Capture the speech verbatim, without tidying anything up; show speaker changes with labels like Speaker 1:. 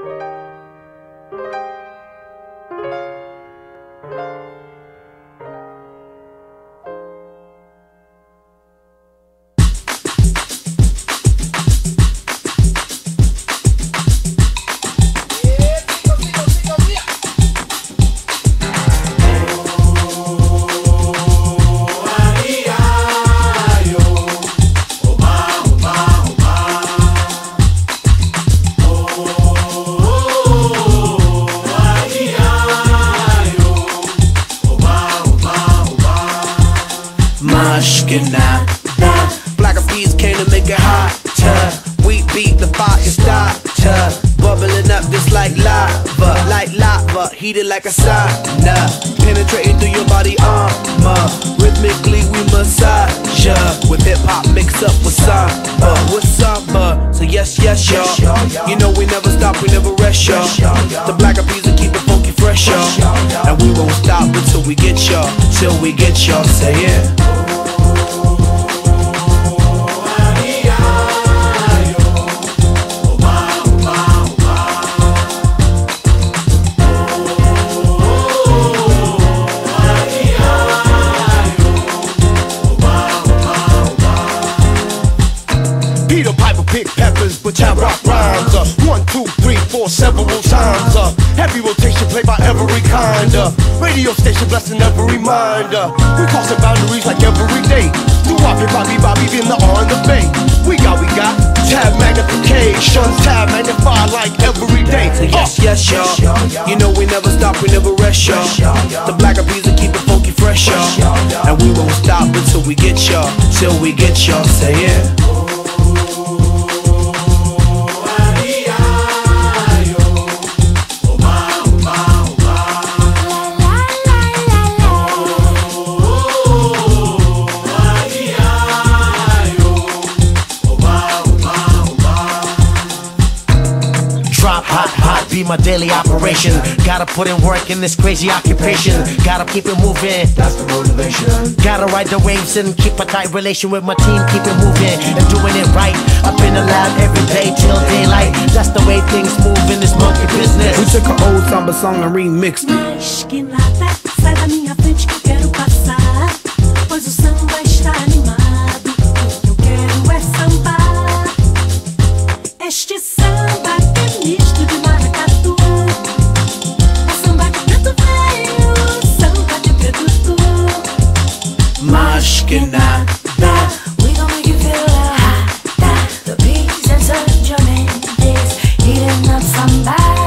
Speaker 1: Black Eyed Peas came to make it hotter. We beat the fire starter, bubbling up just like lava, like lava, heated like a sauna, penetrating through your body armor. Rhythmically we massage ya, with hip hop mixed up with samba, with samba. So yes, yes, y'all. You know we never stop, we never rest, y'all. The Black Eyed Peas will keep it funky fresh, y'all. And we won't stop until we get y'all, till we get y'all. Say it.
Speaker 2: Peter Piper pick peppers, but I rock rhymes. Uh, one, two, three, four, several times. Uh, heavy rotation played by every kind. Uh, radio station blessing every mind. Uh, we crossing boundaries like every day. Do Bobby, Bobby, Bobby in the on the bay. We got, we got tab magnification, tab magnified like every day.
Speaker 1: So yes, yes, y'all. You know we never stop, we never rest, y'all. The Black Eyed Peas will keep it funky fresh, y'all. And we won't stop until we get y'all, till we get y'all. Say it.
Speaker 3: Hot, hot, be my daily operation. Gotta put in work in this crazy occupation. Gotta keep it moving, that's the motivation. Gotta ride the waves and keep a tight relation with my team. Keep it moving and doing it right. Up in the lab every day till daylight. That's the way things move in this monkey business.
Speaker 1: We took an old samba song and remixed it.
Speaker 4: Mas que nada, sai da minha frente que eu quero passar, pois o samba está animado. O que eu quero é sambar. Este samba que é misto de maracatu, o samba de preto velho, o samba de preto tu.
Speaker 1: Mas que nada,
Speaker 4: we gon' make you feel hot. The peas and Sergio Mendes eating up somebody.